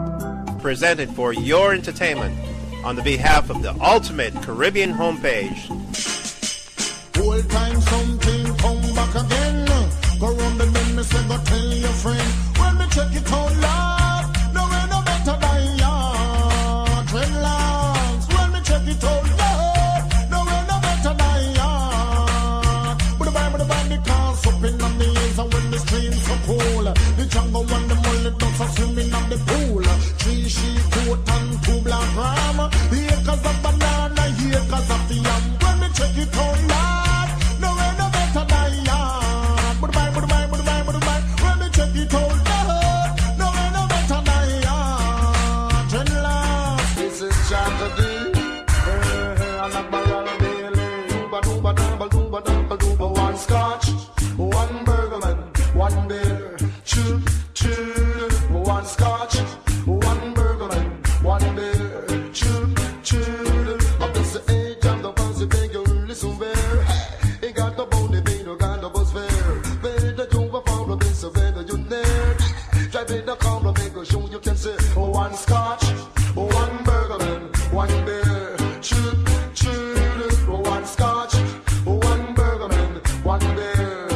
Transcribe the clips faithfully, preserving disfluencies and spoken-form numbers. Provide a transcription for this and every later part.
Presented for your entertainment on the behalf of the Ultimate Caribbean homepage. Whole time something come back again. Go round the bend, me say go tell your friend. When me check it out loud, no way no better than ya. Dreadlocks. When me check it out loud, no way no better than ya. But the Bible, the Bible, the cars up in on the ears, and when the streams so cool, the jungle and the mullet dogs are swimming on the pool. Three sheep, goat and two black ram. The acres of banana, the acres of the yam. When me check it out loud, no way no better than ya. But the Bible, the Bible, the Bible, the Bible, when me check it out loud, no way no better than ya. Dreadlocks. This is tragedy. And a barrel daily. Dooba dooba dooba dooba dooba dooba. One scotch, one burgerman, one beer. Choo choo. One scotch, one burgerman, one beer. Choo choo. Up to the age of the ones who beg you listen where. He got the bone, they don't got the bus fare. Better do a follow this, so better you nerd. Try to the car, make a show you can say. One scotch, one burgerman, one beer. Choo choo. One scotch, one burgerman, one beer.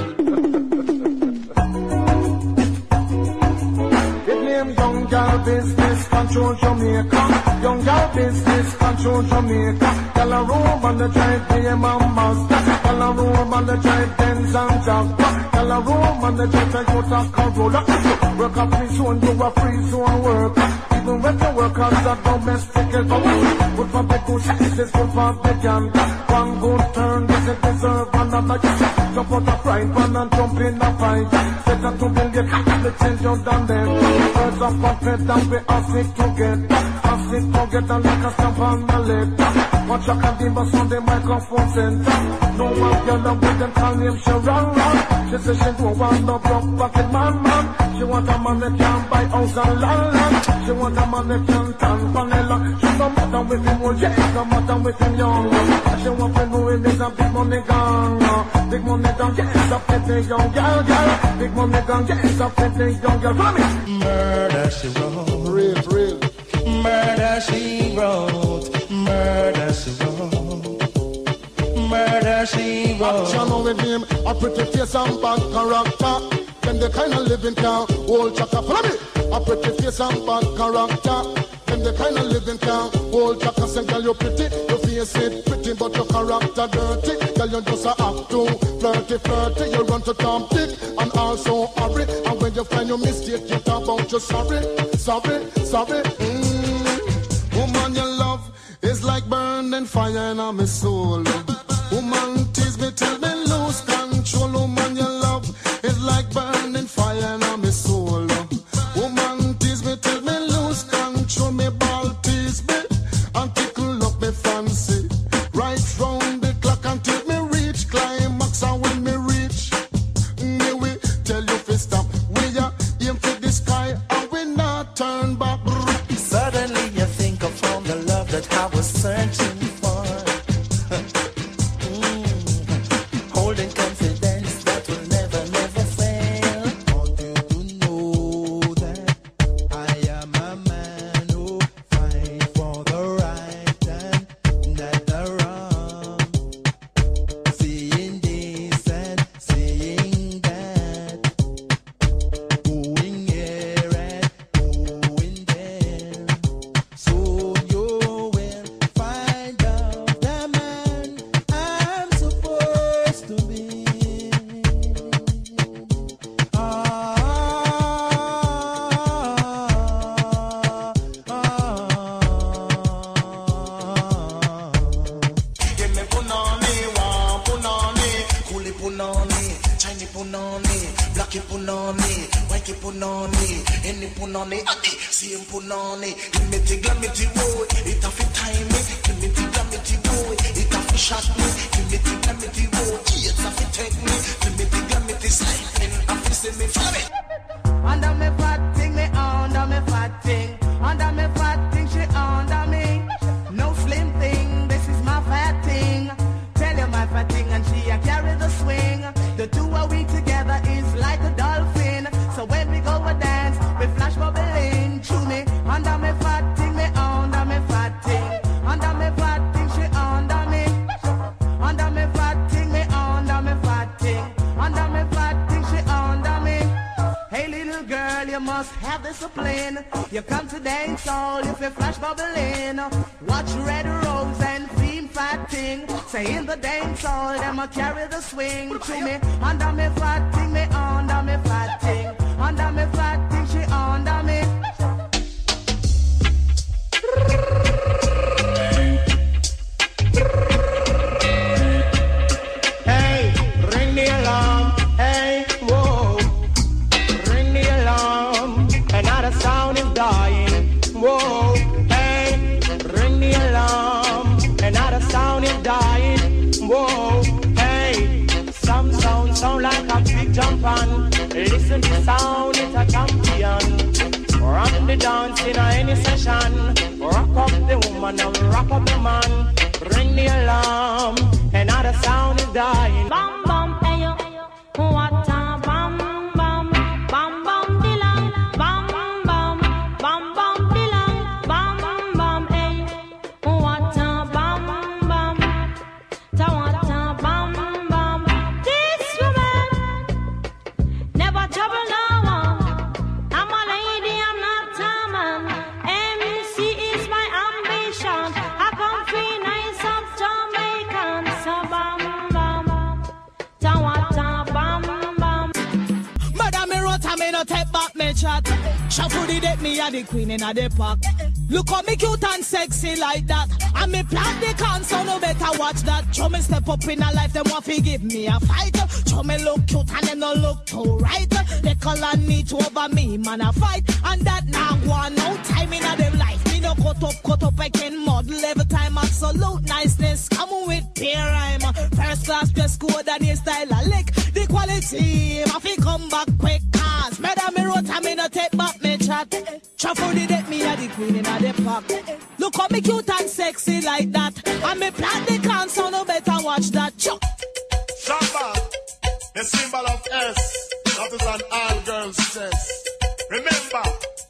It name Young Gal Business Control Jamaica. Young Gal Business Control Jamaica. Tell a room on the drive, be a mama's. Tell a room on the drive, Benz and Jaguar. Tell a room on the drive, Toyota Corolla. Work a free zone, do a free zone work. Even when the workers are domestic help. Good for the good, this is good for the ganda. One good turn, this is deserve another. Jump out the frying pan and jump in the fight. Set up to build it, the change you done them. Birds of a feather, we all sit together. All sit together like a stamp on the letter. Watch out, can give us on the microphone center. No one girl up with them, call him Sharon. She says she don't want no broke pocket man, man. She want a man that can buy house and land. She want a man that can tan panela. She no matter with him old, yeah, no matter with him young. She want to know him is a big money gang. Big money gang, yes, a pretty young girl, girl. Big money gang, yes, a pretty young girl. Follow me. Murder she wrote, Real, real. murder she wrote, murder she wrote, murder she wrote. Action with him, a pretty face and bad character. Them the kind of living can hold chaka. Follow me. A pretty face and bad character. Them the kind of living can hold chaka. Say, girl, you pretty, your face it pretty, but your character dirty. Girl, you just a act too flirty, flirty. You run to Tom Dick and also hurry. And when you find your mistake, you talk about you sorry, sorry, sorry. Mm. Woman, your love is like burning fire in my soul. Woman, tease me till me lose control. Woman, your love is like burning fire in my soul. Woman, tease me till me lose control. Me ball tease me and tickle up me fancy. Right round the clock until me reach climax. And when me reach, me will tell you to stop. We are aim for the sky and we not turn back. Suddenly you think of all the love that I was searching for. Mm. Holding confidence that will never, never fail. Want you to know that I am a man who fight for the right and not the wrong. Seeing this and seeing that, going here and going there. So you will find out the man I'm supposed to be. Ah, ah, ah. Give me punani, one punani, coolie punani, Chinese punani, blacky punani, whitey punani, any punani, ati, same punani. Give me the glamity boy, it a fit time me. Give me the glamity boy, it a fit shot me. Give me the glamity boy, it's a fit take me. Give me the glamity cycling, a fit send me. Follow me. Under me fat thing, me under me fat thing. Under me fat thing, she under me. No slim thing, this is my fat thing. Tell you my fat thing and she a carry the swing. The two of we together is like a dolphin. So when we go a dance, we flash bubbling. Chew me under discipline. You come to dance all if you flash bubbling. Watch Red Rose and Theme Fatting. Say in the dance all, them a carry the swing to me. Under me fatting, me under me fatting. Under me fatting, she under me. Hey, ring the alarm. Hey, whoa. Ring the alarm. Another sound is dying. Whoa. Hey, ring the alarm. Another sound is dying. Whoa. Hey, some sound sound like a big jump on. Listen to sound, it's a champion. Rock the dance in any session. Rock up the woman and rock up the man. Ring the alarm, another sound is dying. Bam bam, ayo, what a bam bam, bam bam dilang, bam bam, bam bam dilang, bam bam, ayo, what a bam bam, ta what a bam bam. This woman never trouble no one. I'm a lady, I'm not a man. M C is my ambition. I come free nice up Jamaican. So bam bam, ta what a bam bam. Madam, me wrote a me no take back me chat. Shuffle the deck, me a the queen in a the park. Look how me cute and sexy like that. And me plant the can, so no better watch that. Show me step up in a life, them want to give me a fight. Show me look cute and them no look too right. They call on me to over me, man a fight. And that now one no time in a them life. Me no cut up, cut up again, model every time. Absolute niceness, come with peer rhyme. First class dress code and your style a lick. The quality, I fi come back quick. Cause madam me wrote and me no take back me chat. Shuffle the deck, me a the queen in a the park. Look how me cute and sexy like that. And me plant the can, so no better watch that. Chuck. Samba, the symbol of S, that is an all-girls chest. Remember,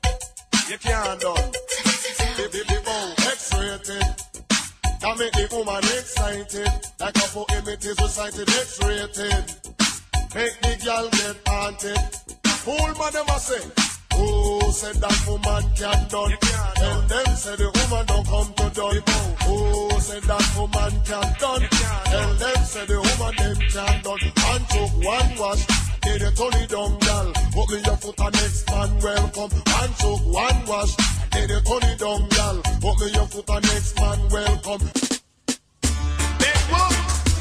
you can't done. Baby, oh, X-rated. That make the woman excited. Like a for images recited, X-rated. Make the girl get haunted. Fool man never say, who said that woman can't done? Tell them say the woman don't come to done. Who said that woman can't done? Tell them say the woman them can't done. And took one wash, did it only down, girl. Put me your foot and next man welcome. And took one wash, did it only down, girl. Put me your foot and next man welcome. Big book,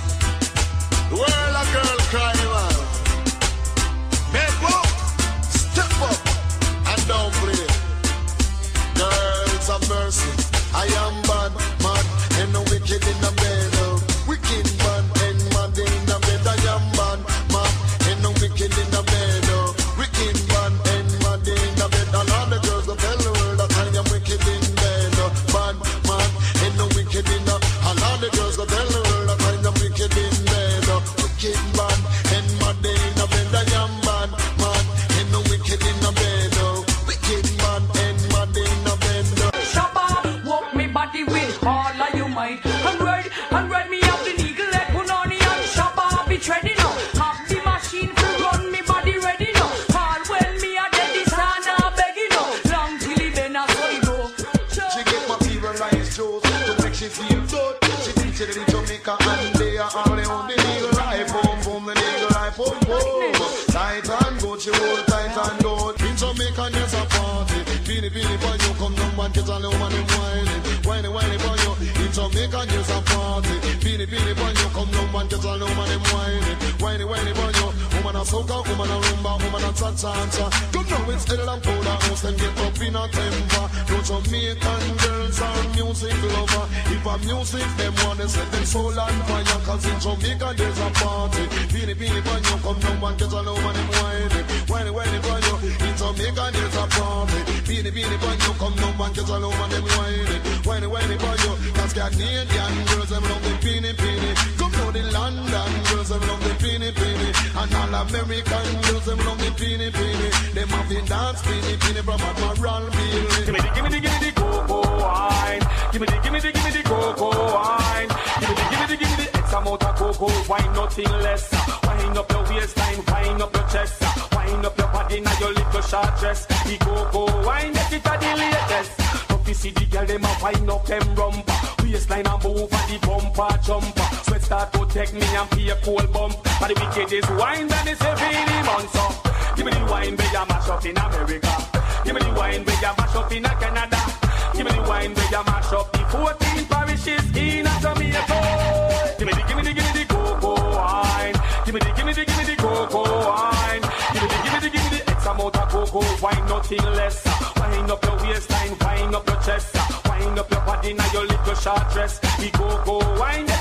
the world a girl cry, man. Big book, step up. Don't play. Girls of mercy, I am bad, mad, and no wicked in the bed. Wicked man and mad in the bed. I am bad, mad, and no wicked in the bed. Wicked man and mad in the bed. And all the girls that tell the world that I am wicked in bed. Bad, mad, and no wicked in the. And all the girls that tell the world that I am wicked in bed. Wicked man and mad in the bed. I am bad, mad, and no wicked in the bed. With all of you might and ride and ride me up the eagle like Punani and Shabba be treading now. Have the machine to run me body ready now. All when me a dead this and a begging now. Long till he been a so he go. She get my fever rise Joe to make she feel good. She teach it in Jamaica and they are all the on the eagle life home from the eagle life home home. Tight and good, she hold tight and good. In Jamaica there's a party. Beanie beanie boy you come down one kids all over them whining. Whiny, whiny, boy, you in Jamaica, there's a party. Beanie, beanie, boy, you come down and get all over them whining. Whiny, whiny, boy, you woman a soca, woman a rumba, woman a cha-cha-cha. You know it's ill and powder house, then get up in a temper. No Jamaican girls are music lover. If a music, them want to set them soul on fire. Cause in Jamaica, there's a party. Beanie, beanie, boy, you come down and get all over them whining. Whiny, whiny, boy, you in Jamaica, there's a party. Beanie, beanie, boy, you come down and get all over them whining. Whiny, whiny, boy, you cause Canadian girls, them love the peeny, peeny. Come to the London girls, them love the peeny, peeny. And all American girls, them love the peeny, peeny. Them have the dance peeny, peeny from a moral feeling. Give me the, give me the, give me the cocoa wine. Give me the, give me the, give me the cocoa wine. Give me the, give me the, give me the X amount of cocoa wine, nothing less. Wind up your waistline, wind up your chest. Wind up your body, now your little short dress. The cocoa wine, get it at the latest. If you see the girl, them a wind up them rumper. Waistline and move and the bumper jumper. Sweat start to take me and pay a cold bump. But the wickedest wine that is every month up. Give me the wine where you mash up in America. Give me the wine where you mash up in Canada. Give me the wine where you mash up the fourteen parishes in Jamaica. Give me the, give me the, give me the cocoa wine. Give me the, give me the, give me the cocoa wine. Give me the, give me the, give me the X amount of cocoa wine, nothing less. Wind up your waistline, wind up your chest. Wind up your body now your little short dress. The cocoa wine.